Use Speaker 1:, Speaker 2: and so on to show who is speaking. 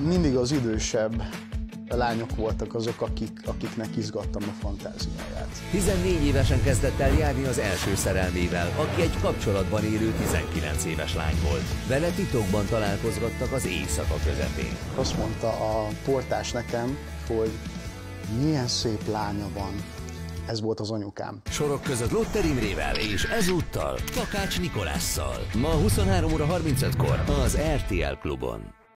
Speaker 1: Mindig az idősebb lányok voltak azok, akiknek izgattam a fantáziáját.
Speaker 2: 14 évesen kezdett el járni az első szerelmével, aki egy kapcsolatban élő 19 éves lány volt. Vele titokban találkozgattak az éjszaka közepén.
Speaker 1: Azt mondta a portás nekem, hogy milyen szép lánya van. Ez volt az anyukám.
Speaker 2: Sorok között Lotter Imrével és ezúttal Takács Nikolásszal. Ma 23:35-kor az RTL Klubon.